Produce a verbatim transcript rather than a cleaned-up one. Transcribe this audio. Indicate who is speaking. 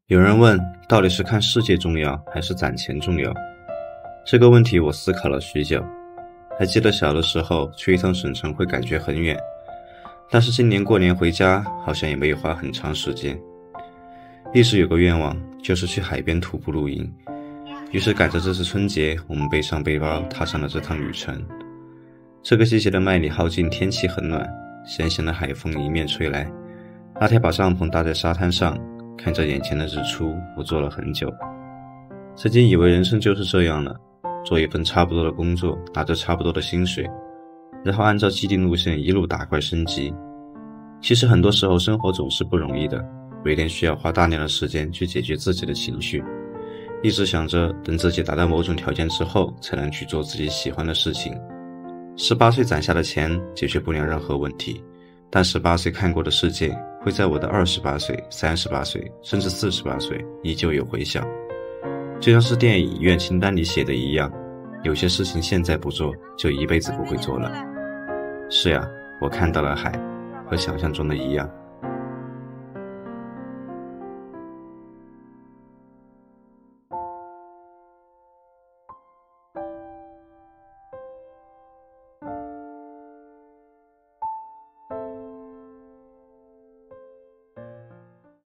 Speaker 1: 有人问，到底是看世界重要还是攒钱重要？这个问题我思考了许久。还记得小的时候去一趟省城会感觉很远，但是今年过年回家好像也没有花很长时间。一直有个愿望，就是去海边徒步露营，于是赶着这次春节，我们背上背包踏上了这趟旅程。这个季节的麦理浩径天气很暖，咸咸的海风迎面吹来。那天把帐篷搭在沙滩上，看着眼前的日出，我坐了很久。曾经以为人生就是这样了，做一份差不多的工作，拿着差不多的薪水，然后按照既定路线一路打怪升级。其实很多时候生活总是不容易的，每天需要花大量的时间去解决自己的情绪，一直想着等自己达到某种条件之后，才能去做自己喜欢的事情。十八岁攒下的钱解决不了任何问题，但十八岁看过的世界会在我的二十八岁、三十八岁甚至四十八岁依旧有回响。就像是电影遗愿清单里写的一样，有些事情现在不做，就一辈子不会做了。是呀，我看到了海，和想象中的一样。